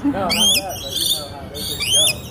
No, not that, but you know how they just go.